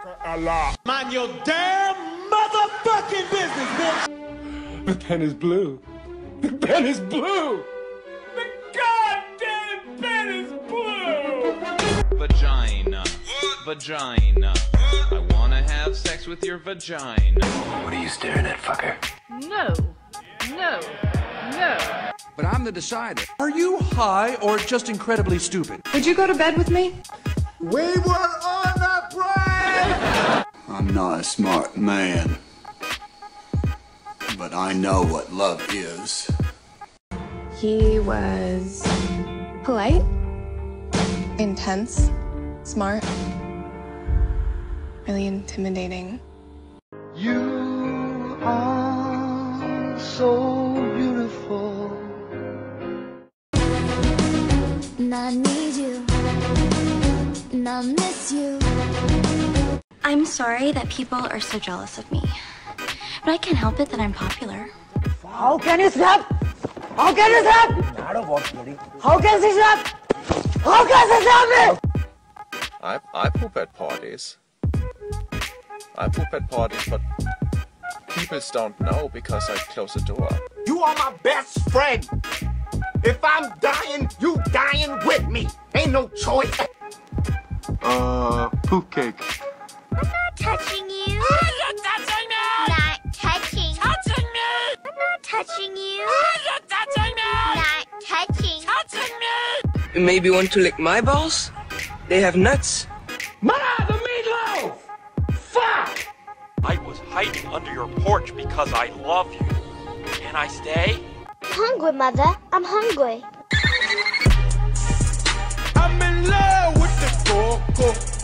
Mind your damn motherfucking business, bitch! The pen is blue. The pen is blue! The goddamn pen is blue! Vagina. Vagina. I wanna have sex with your vagina. What are you staring at, fucker? No. No. No. But I'm the decider. Are you high or just incredibly stupid? Would you go to bed with me? We were on a break! I'm not a smart man, but I know what love is. He was polite, intense, smart, really intimidating. You are so beautiful. And I need you, and I miss you. I'm sorry that people are so jealous of me, but I can't help it that I'm popular. How can you stop? How can you stop? How can you stop? How can you stop me? I poop at parties. I poop at parties, but people don't know because I close the door. You are my best friend. If I'm dying, you dying with me. Ain't no choice. Poop cake. I'm not touching you. You're touching me! Not touching. Touching me! I'm not touching you. You're touching me! Not touching. Touching me! You maybe want to lick my balls? They have nuts. Ma, the meatloaf! Fuck! I was hiding under your porch because I love you. Can I stay? I'm hungry, Mother. I'm hungry. I'm in love with the coco.